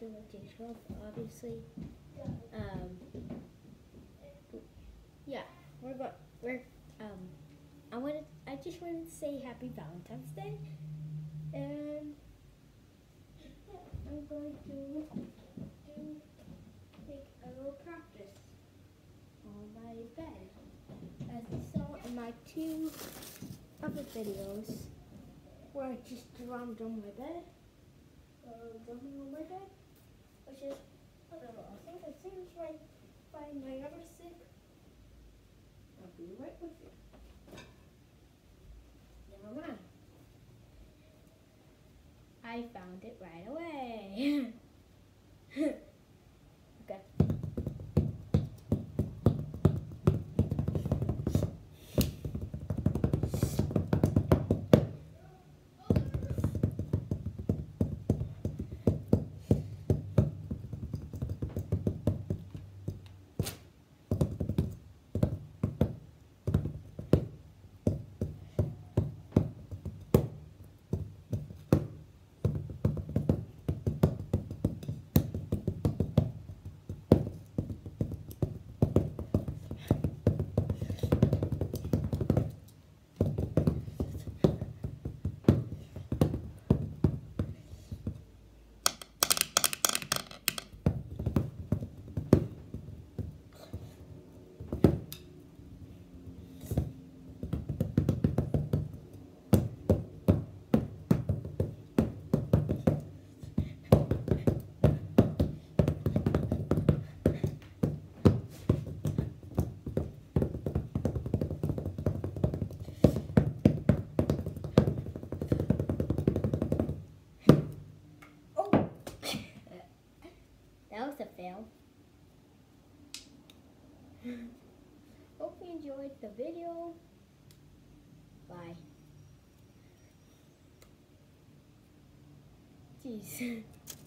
to the details, obviously. Yeah, I just wanted to say Happy Valentine's Day, and I'm going to take a little practice on my bed, as you saw in my 2 other videos, where I just drummed on my bed, drumming on my bed, which is, I don't know, I think it seems like if I'm ever sick, I'll be right with you. Never mind. I found it right away. Okay. That was a fail. Hope you enjoyed the video. Bye. Jeez.